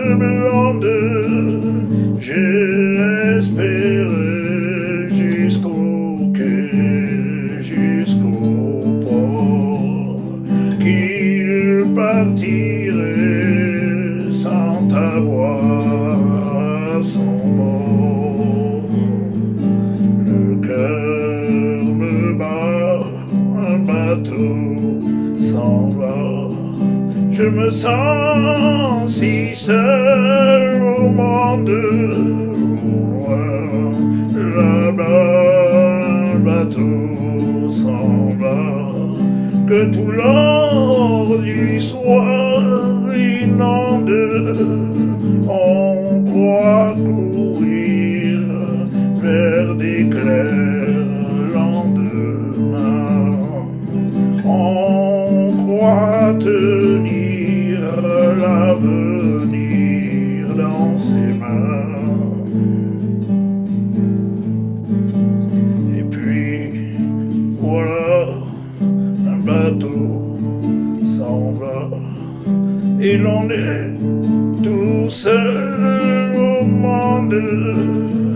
blonde, j'ai espéré jusqu'au quai, jusqu'au port, qu'il partirait sans t'avoir à son bord. Le cœur me bat, un bateau s'en va. Je me sens si seul au monde, loin, là-bas, un bateau s'en va, que tout l'or du soir inonde. On croit courir vers des clairs lendemains, on croit tenir l'avenir dans ses mains. Et puis voilà, un bateau s'en va et l'on est tout seul au monde.